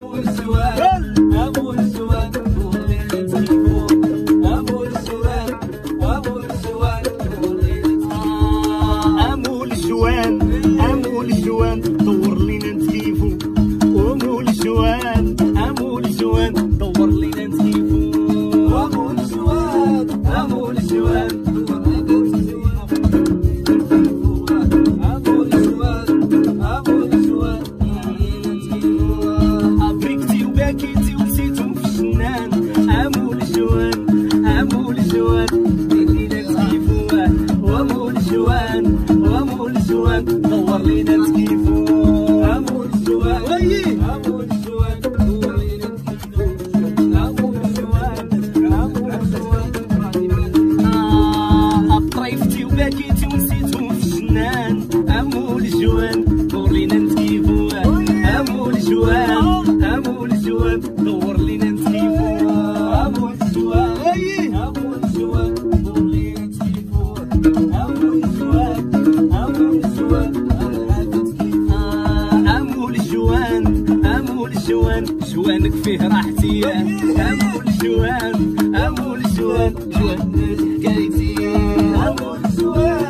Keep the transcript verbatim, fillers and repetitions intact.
دور لينا تكيفو امو الجوان وي امو الجوان دور لينا تكيفو امو الجوان امو الجوان اه طريفتي وبكيتي ونسيتهم في الجنان امو الجوان دور لينا نتكيفو امو الجوان امو الجوان دور لينا نتكيفو امو الجوان وي امو الجوان دور لينا نتكيفو امو الجوان امو الجوان جوان جوانك فيه راحتي امو الجوان امو الجوان جوان حكايتي امو الجوان